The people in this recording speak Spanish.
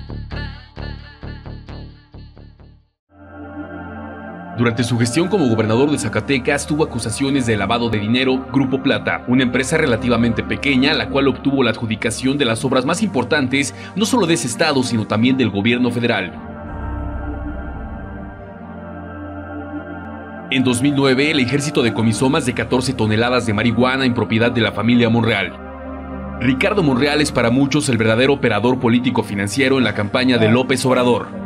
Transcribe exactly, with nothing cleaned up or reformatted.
Durante su gestión como gobernador de Zacatecas tuvo acusaciones de lavado de dinero Grupo Plata, una empresa relativamente pequeña, la cual obtuvo la adjudicación de las obras más importantes, no solo de ese estado, sino también del gobierno federal. En dos mil nueve, el ejército decomisó más de catorce toneladas de marihuana en propiedad de la familia Monreal. Ricardo Monreal es para muchos el verdadero operador político-financiero en la campaña de López Obrador.